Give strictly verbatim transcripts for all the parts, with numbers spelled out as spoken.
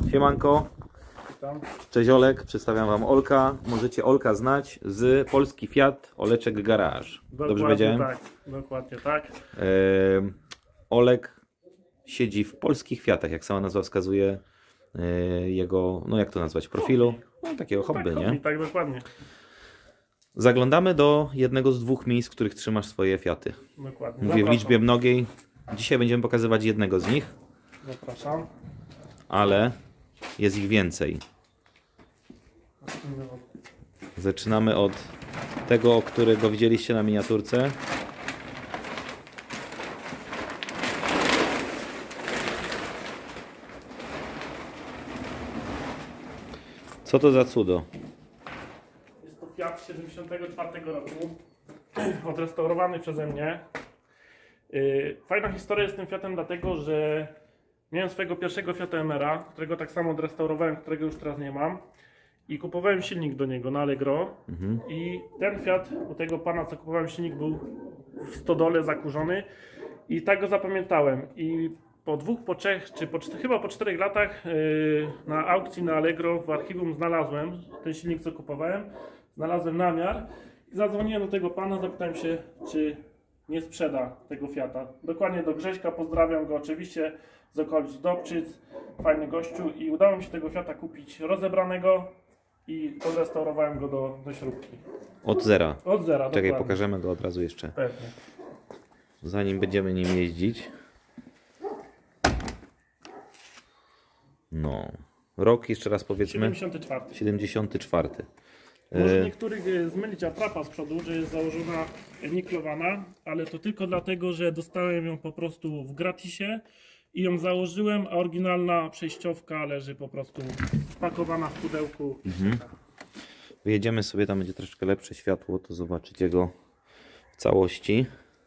Siemanko. Witam. Cześć Olek, przedstawiam Wam Olka. Możecie Olka znać z Polski Fiat Oleczek Garage. Dokładnie Dobrze powiedziałem? Tak, dokładnie tak. E, Olek siedzi w polskich Fiatach, jak sama nazwa wskazuje, e, jego, no jak to nazwać, profilu, no, takiego hobby, tak, nie? hobby, tak, dokładnie. Zaglądamy do jednego z dwóch miejsc, w których trzymasz swoje Fiaty. dokładnie. Mówię w Zapraszam. liczbie mnogiej. Dzisiaj będziemy pokazywać jednego z nich, Zapraszam. ale jest ich więcej. Zaczynamy od tego, którego widzieliście na miniaturce. Co to za cudo? Jest to Fiat siedemdziesiątego czwartego roku, odrestaurowany przeze mnie. Yy, Fajna historia z tym Fiatem dlatego, że miałem swojego pierwszego Fiata Emera, którego tak samo odrestaurowałem, którego już teraz nie mam. I kupowałem silnik do niego na Allegro. Mhm. I ten Fiat, u tego pana co kupowałem silnik, był w stodole zakurzony. I tak go zapamiętałem. I po dwóch, po trzech, czy po, chyba po czterech latach yy, na aukcji na Allegro w archiwum znalazłem ten silnik, co kupowałem. Znalazłem namiar i zadzwoniłem do tego pana, zapytałem się, czy nie sprzeda tego Fiata. Dokładnie do Grześka, pozdrawiam go oczywiście z okolic Dobczyc, fajny gościu, i udało mi się tego Fiata kupić rozebranego i odrestaurowałem go do, do śrubki. Od zera. Od zera, Czekaj, dokładnie. pokażemy go od razu jeszcze. Pewnie. Zanim będziemy nim jeździć. No. Rok jeszcze raz powiedzmy. siedemdziesiąty czwarty. siedemdziesiąty czwarty. Może E, niektórych y, zmylić atrapa z przodu, że jest założona niklowana, ale to tylko dlatego, że dostałem ją po prostu w gratisie i ją założyłem, a oryginalna przejściówka leży po prostu spakowana w pudełku. Mhm. Wyjedziemy sobie, tam będzie troszeczkę lepsze światło, to zobaczycie go w całości.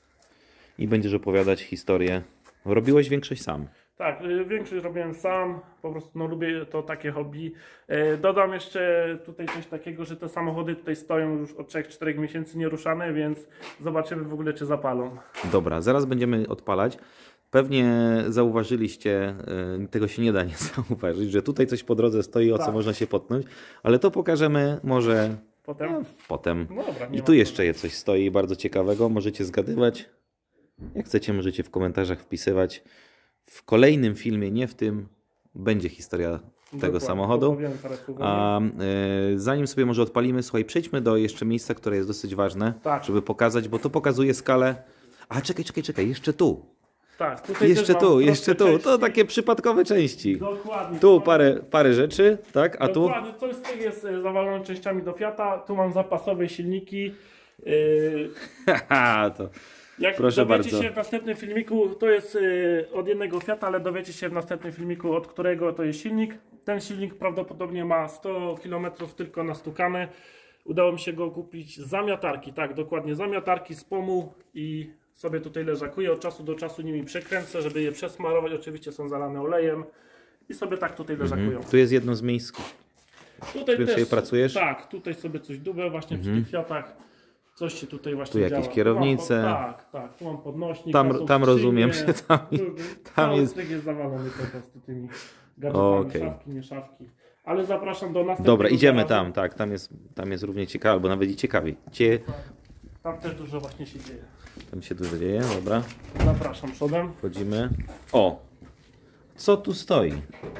I będziesz opowiadać historię. Robiłeś większość sam. Tak, y, większość robiłem sam, po prostu no, lubię to takie hobby. Y, Dodam jeszcze tutaj coś takiego, że te samochody tutaj stoją już od trzech czterech miesięcy nieruszane, więc zobaczymy w ogóle, czy zapalą. Dobra, zaraz będziemy odpalać. Pewnie zauważyliście, y, tego się nie da nie zauważyć, że tutaj coś po drodze stoi, o co Tak. można się potknąć, ale to pokażemy może Potem? no, potem. No dobra, nie I ma tu jeszcze coś stoi bardzo ciekawego, możecie zgadywać. Jak chcecie, możecie w komentarzach wpisywać. W kolejnym filmie, nie w tym, będzie historia tego Dokładnie, samochodu. opowiem parę słów o A nim. y, zanim sobie może odpalimy, słuchaj, przejdźmy do jeszcze miejsca, które jest dosyć ważne, Tak. żeby pokazać, bo to pokazuje skalę. A czekaj, czekaj, czekaj, jeszcze tu. Tak, tutaj Jeszcze też mam tu, prostsze jeszcze tu. części. To takie przypadkowe części. Dokładnie. Tu parę, parę rzeczy, tak? A tu? Dokładnie, coś z tych jest e, zawalone częściami do Fiata. Tu mam zapasowe silniki. Yy, Haha, to Jak proszę dowiecie bardzo. się w następnym filmiku, to jest y, od jednego Fiata, ale dowiecie się w następnym filmiku, od którego to jest silnik. Ten silnik prawdopodobnie ma sto kilometrów tylko nastukane. Udało mi się go kupić z zamiatarki, tak, dokładnie zamiatarki z pomu i sobie tutaj leżakuję. Od czasu do czasu nimi przekręcę, żeby je przesmarować. Oczywiście są zalane olejem i sobie tak tutaj leżakują. mhm. Tu jest jedno z miejsc. Tutaj którym sobie pracujesz? Tak, tutaj sobie coś dubę właśnie przy Mhm. tych Fiatach. Coś się tutaj właśnie Tu jakieś działa. kierownice. Tu mam, pod, tak, tak. Tu mam podnośnik. Tam- są tam skrzynie, rozumiem, że tam- tu- tam cały jest- stryk jest zawalony po prostu tymi gadżetami, Okej. szafki, nie szafki. Ale zapraszam do następnego. Dobra, idziemy garażu. tam, tak, tam jest, tam jest równie ciekawe, albo nawet i ciekawiej. Cie, Tam też dużo właśnie się dzieje. tam się dużo dzieje, dobra. Zapraszam przodem. Wchodzimy. O! Co tu stoi?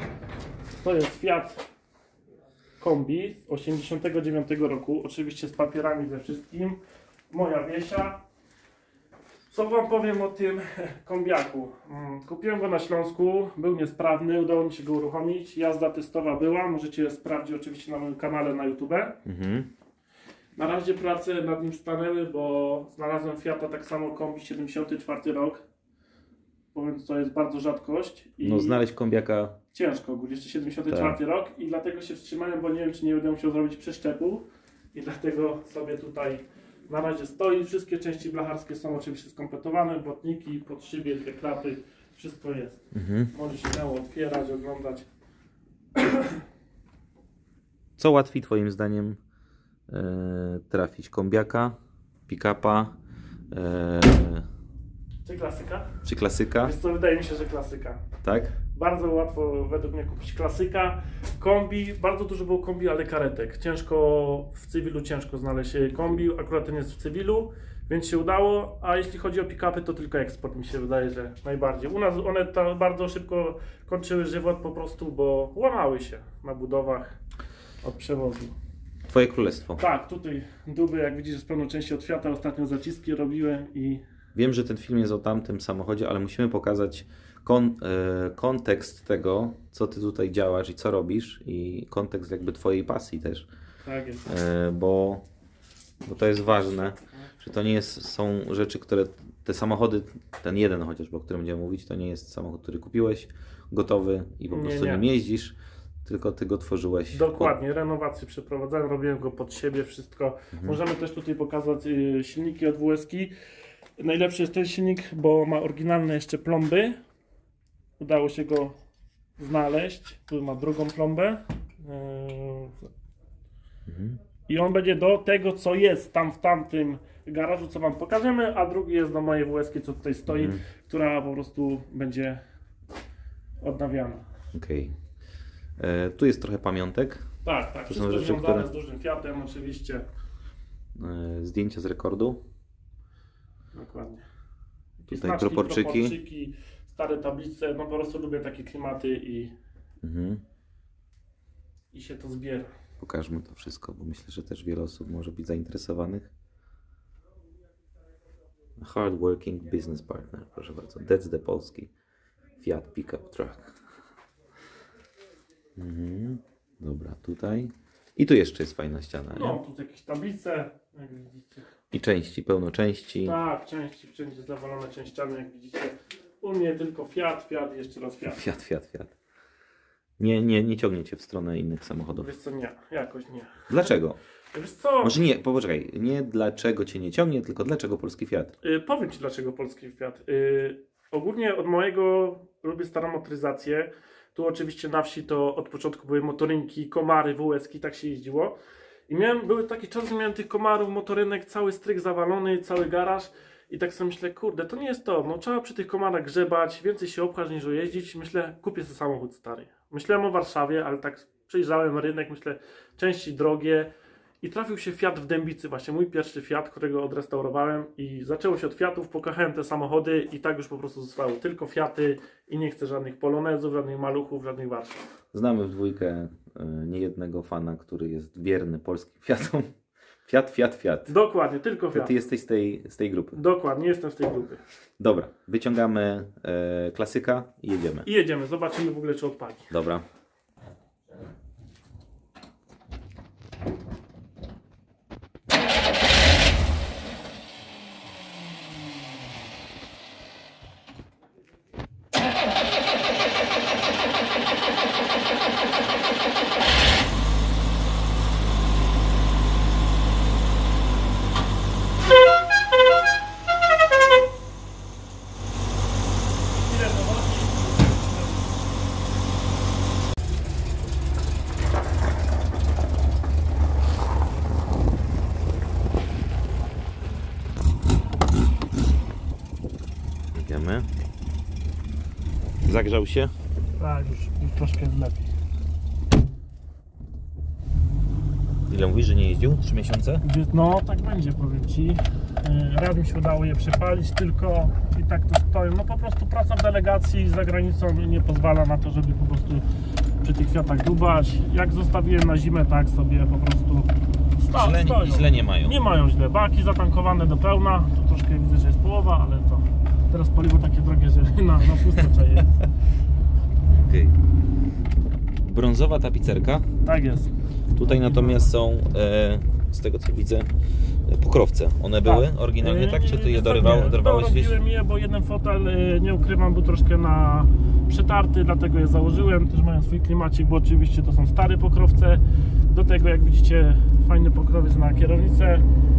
To jest Fiat Kombi z osiemdziesiątego dziewiątego roku. Oczywiście z papierami ze wszystkim. Moja Wiesia. Co wam powiem o tym kombiaku? Mm, Kupiłem go na Śląsku, był niesprawny, udało mi się go uruchomić. Jazda testowa była, możecie sprawdzić oczywiście na moim kanale na YouTube. Mhm. Na razie prace nad nim stanęły, bo znalazłem Fiata tak samo Kombi siedemdziesiąty czwarty rok. Powiem, to jest bardzo rzadkość. I No znaleźć kombiaka. ciężko, ogólnie jeszcze siedemdziesiąty czwarty rok i dlatego się wstrzymałem, bo nie wiem, czy nie będę musiał zrobić przeszczepu i dlatego sobie tutaj na razie stoi. Wszystkie części blacharskie są oczywiście skompletowane, błotniki, podszybie, dwie klapy, wszystko jest. Mhm. Możesz śmiało otwierać, oglądać. Co łatwiej twoim zdaniem e, trafić? Kombiaka, pick-upa e, Czy klasyka? czy klasyka? Jest to, wydaje mi się, że klasyka. Tak? Bardzo łatwo według mnie kupić klasyka. Kombi, bardzo dużo było kombi, ale karetek. Ciężko, w cywilu ciężko znaleźć kombi, akurat ten jest w cywilu, więc się udało. A jeśli chodzi o pick-upy, to tylko eksport mi się wydaje, że najbardziej. U nas one to bardzo szybko kończyły żywot po prostu, bo łamały się na budowach od przewozu. Twoje królestwo. Tak, tutaj duby, jak widzisz, z pełną części od Fiata. Ostatnio zaciski robiłem i... Wiem, że ten film jest o tamtym samochodzie, ale musimy pokazać kon, e, kontekst tego, co ty tutaj działasz i co robisz, i kontekst jakby twojej pasji też. Tak jest. E, bo, bo to jest ważne, że to nie jest, są rzeczy, które te samochody, ten jeden chociażby, o którym będziemy mówić, to nie jest samochód, który kupiłeś, gotowy i po Nie, prostu nie. nim jeździsz, tylko ty go tworzyłeś. Dokładnie, renowację przeprowadzałem, robiłem go pod siebie, wszystko. Mhm. Możemy też tutaj pokazać y, silniki od W S ki. Najlepszy jest ten silnik, bo ma oryginalne jeszcze plomby. Udało się go znaleźć. Tu ma drugą plombę. Yy, Mhm. I on będzie do tego, co jest tam w tamtym garażu, co wam pokażemy, a drugi jest do mojej W S ki, co tutaj stoi, Mhm. która po prostu będzie odnawiana. Okej. E, Tu jest trochę pamiątek, Tak, tak. To są Wszystko rzeczy, związane które- z dużym Fiatem oczywiście. e, zdjęcia z rekordu. Dokładnie. Tutaj Znaczki, proporczyki. proporczyki, stare tablice, no po prostu lubię takie klimaty i, Mhm. i się to zbiera. Pokażmy to wszystko, bo myślę, że też wiele osób może być zainteresowanych. Hard working business partner, proszę bardzo. That's the polski Fiat Pickup Truck. Mhm. Dobra, tutaj. I tu jeszcze jest fajna ściana, No, nie? tu jakieś tablice, jak widzicie. I części, pełno części. Tak, części, wszędzie zawalone częściami, jak widzicie. U mnie tylko Fiat, Fiat i jeszcze raz Fiat. Fiat, Fiat, Fiat. Nie, nie, nie ciągnie cię w stronę innych samochodów. Wiesz co, nie, jakoś nie. Dlaczego? Wiesz co, Może nie, poczekaj, nie dlaczego cię nie ciągnie, tylko dlaczego polski Fiat? y, powiem Ci dlaczego polski Fiat. Y, ogólnie od mojego lubię starą motoryzację. Tu oczywiście na wsi to od początku były motorynki, komary, W S ki, tak się jeździło. I miałem, były takie czasy, że miałem tych komarów, motorynek, cały stryk zawalony, cały garaż. I tak sobie myślę, kurde, to nie jest to. No trzeba przy tych komarach grzebać, więcej się obchać niż jeździć. Myślę, kupię sobie samochód stary. Myślałem o Warszawie, ale tak przejrzałem rynek, myślę, części drogie. I trafił się Fiat w Dębicy, właśnie mój pierwszy Fiat, którego odrestaurowałem. I zaczęło się od Fiatów, pokochałem te samochody i tak już po prostu zostały tylko Fiaty. I nie chcę żadnych polonezów, żadnych maluchów, żadnych Warszaw. Znamy w dwójkę y, niejednego fana, który jest wierny polskim Fiatom. Fiat, Fiat, Fiat. Dokładnie, tylko To Fiat. ty jesteś z tej, z tej grupy. Dokładnie, jestem z tej grupy. Dobra, wyciągamy e, klasyka i jedziemy. I jedziemy, zobaczymy w ogóle czy odpali. Dobra. Ile to chodzi? Jedziemy. Zagrzał się? Tak, już, już troszkę jest lepiej. Ile mówisz, że nie jeździł? Trzy miesiące? No, tak będzie, powiem Ci. Yy, Raz mi się udało je przepalić tylko i tak tu stoją. No po prostu praca w delegacji za granicą nie pozwala na to, żeby po prostu przy tych Fiatach dubać. Jak zostawiłem na zimę, tak sobie po prostu sta, Źle, stoją. nie, źle nie mają. Nie mają źle. Baki zatankowane do pełna. Tu troszkę widzę, że jest połowa, ale to teraz paliwo takie drogie, że na, na pusto trzeba jeździć. Okay. Brązowa tapicerka. Tak jest. Tutaj natomiast są, e, z tego co widzę, e, pokrowce. One były oryginalnie, tak? Czy ty je dorywał, dorwałeś gdzieś? Dorobiłem je, bo jeden fotel, y, nie ukrywam, był troszkę na przetarty, dlatego je założyłem. Też mają swój klimacik, bo oczywiście to są stare pokrowce. Do tego, jak widzicie, fajny pokrowiec na kierownicę.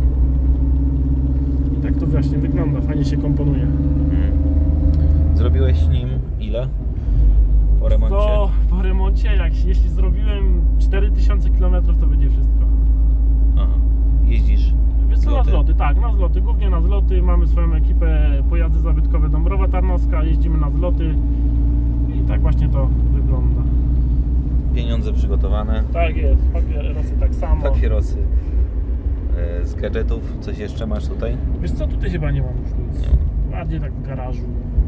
I tak to właśnie wygląda, fajnie się komponuje. Mhm. Zrobiłeś nim ile? Po remoncie? To po remoncie, jak, jeśli zrobiłem cztery tysiące kilometrów, to będzie wszystko. Aha. Jeździsz? Wiesz co, na Zloty? zloty, tak, na zloty, głównie na zloty. Mamy swoją ekipę pojazdy zabytkowe Dąbrowa Tarnowska, jeździmy na zloty i tak właśnie to wygląda. Pieniądze przygotowane. Tak jest, papierosy tak samo. Papierosy e, z gadżetów. Coś jeszcze masz tutaj? Wiesz co, tutaj chyba nie mam już nic. Nie. Bardziej tak w garażu.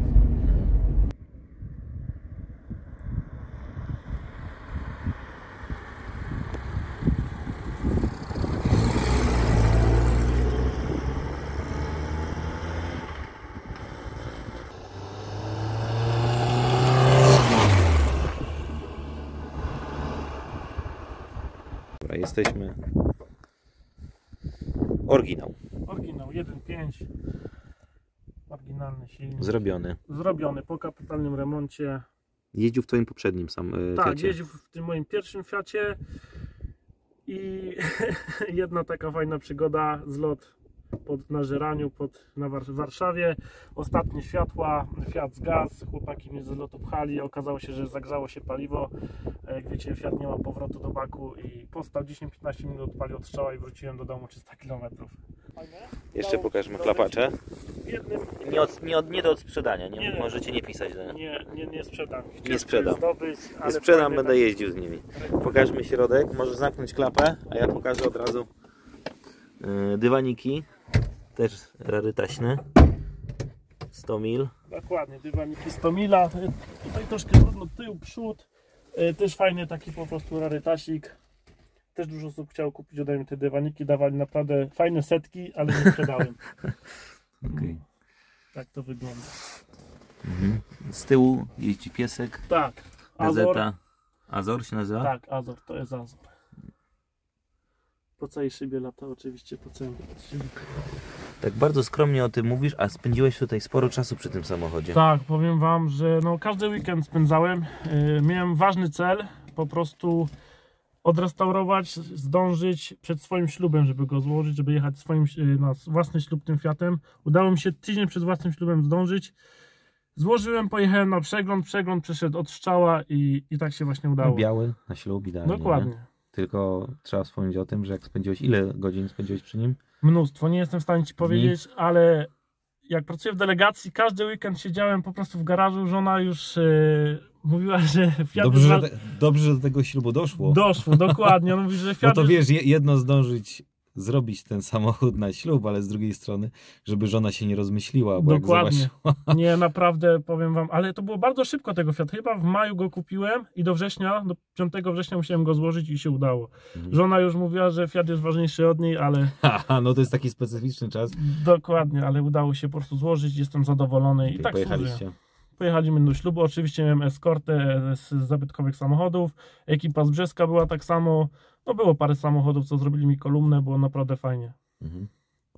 Dobra, jesteśmy. Oryginał. Oryginał jeden pięć. Oryginalny silnik. Zrobiony. Zrobiony po kapitalnym remoncie. Jeździł w twoim poprzednim sam e, Tak, Fiacie. jeździł w tym moim pierwszym Fiacie i jedna taka fajna przygoda, zlot pod, na Żeraniu, pod, na War- w Warszawie. Ostatnie światła, Fiat zgasł, chłopaki mnie z lotu pchali, okazało się, że zagrzało się paliwo. Jak wiecie, Fiat nie ma powrotu do baku i postał dziesięć piętnaście minut, palił od strzała i wróciłem do domu trzysta kilometrów. Jeszcze pokażmy klapacze. Jednym Nie, od, nie, od, nie do odsprzedania, nie, Nie. możecie nie pisać. Do... nie, nie, nie sprzedam. Nie sprzedam. Zdobyć, Nie ale sprzedam, fajny będę taki- jeździł z nimi. Pokażmy środek, możesz zamknąć klapę, a ja pokażę od razu yy, dywaniki, też rarytaśne, sto mil. Dokładnie, dywaniki sto mila. Tutaj troszkę trudno tył, przód. E, Też fajny taki po prostu rarytasik. Też dużo osób chciało kupić ode mnie te dywaniki. Dawali naprawdę fajne setki, ale nie sprzedałem. Okay. Tak to wygląda. Mhm. Z tyłu jeździ piesek, Tak, Azor. gazeta. Azor się nazywa? Tak, Azor, to jest Azor. Po całej szybie lata oczywiście, po całej szybie. Tak bardzo skromnie o tym mówisz, a spędziłeś tutaj sporo czasu przy tym samochodzie. Tak, powiem wam, że no, każdy weekend spędzałem. Yy, miałem ważny cel, po prostu odrestaurować, zdążyć przed swoim ślubem, żeby go złożyć, żeby jechać swoim, yy, na własny ślub tym Fiatem. Udało mi się tydzień przed własnym ślubem zdążyć. Złożyłem, pojechałem na przegląd, przegląd przeszedł od strzała i, i tak się właśnie udało. Biały na ślub, idealnie. Dokładnie. Nie? Tylko trzeba wspomnieć o tym, że jak spędziłeś, ile godzin spędziłeś przy nim? Mnóstwo, nie jestem w stanie ci powiedzieć, ale jak pracuję w delegacji, każdy weekend siedziałem po prostu w garażu, żona już yy, mówiła, że Fiat Dobrze, jest że, wa- te, dobrze, że do tego ślubu doszło. doszło, dokładnie, on mówi, że No Fiat to jest... wiesz, je- jedno zdążyć zrobić ten samochód na ślub, ale z drugiej strony, żeby żona się nie rozmyśliła, bo Dokładnie. jak zobaczyła... Nie, naprawdę powiem wam, ale to było bardzo szybko tego Fiat. Chyba w maju go kupiłem i do września, do piątego września musiałem go złożyć i się udało. Mhm. Żona już mówiła, że Fiat jest ważniejszy od niej, ale Haha, no to jest taki specyficzny czas. dokładnie, ale udało się po prostu złożyć, jestem zadowolony i I tak służy. pojechaliście. Pojechaliśmy do ślubu, oczywiście miałem eskortę z zabytkowych samochodów, ekipa z Brzeska była tak samo, no było parę samochodów, co zrobili mi kolumnę, było naprawdę fajnie. Mhm.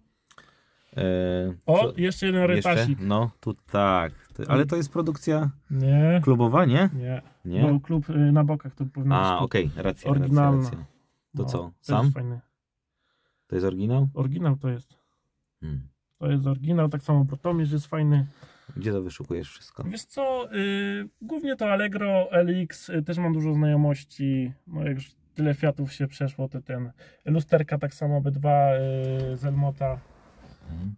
E, O, co- jeszcze jeden rarytasik. jeszcze? No, tu tak. To, ale to jest produkcja Nie, klubowa, nie? nie, Nie? był klub y, na bokach, to powinno być A, klub. okej, racja, Oryginalna. racja, racja. To No, co, też sam? Fajny. To jest oryginał? Oryginał to jest. Hmm. To jest oryginał, tak samo Protomierz jest fajny. Gdzie to wyszukujesz wszystko? Wiesz co, y, głównie to Allegro, L X, y, też mam dużo znajomości, no jak już tyle Fiatów się przeszło, to ten lusterka tak samo, obydwa y, z Elmota. Mhm.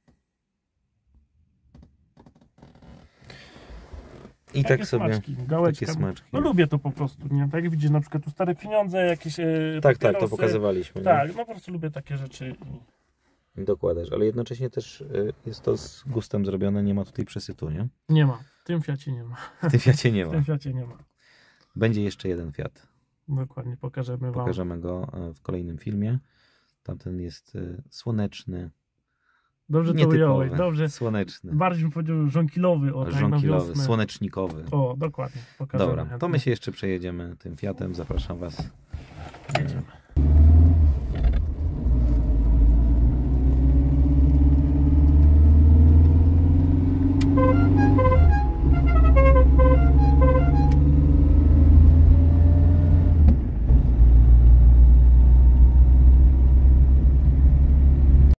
I Takie tak sobie, smaczki, gałeczka. takie smaczki. No lubię to po prostu, nie? Tak jak widzisz, na przykład tu stare pieniądze, jakieś y, Tak, tak, to papierosy. pokazywaliśmy. nie? Tak, no po prostu lubię takie rzeczy. Dokładasz, ale jednocześnie też y, jest to z gustem zrobione, nie ma tutaj przesytu, nie? Nie ma, w tym Fiacie nie ma. W tym Fiacie nie W ma. tym Fiacie nie ma. Będzie jeszcze jeden Fiat. Dokładnie, pokażemy wam. Pokażemy go e, w kolejnym filmie. Tamten jest e, słoneczny, Dobrze to nietypowy, ująłeś, dobrze. słoneczny, Bardziej bym powiedział żonkilowy, o tak na żonkilowy, wiosnę. słonecznikowy. O, dokładnie, pokażemy. Dobra, to chętnie. my się jeszcze przejedziemy tym Fiatem. Zapraszam Was. Jedziemy.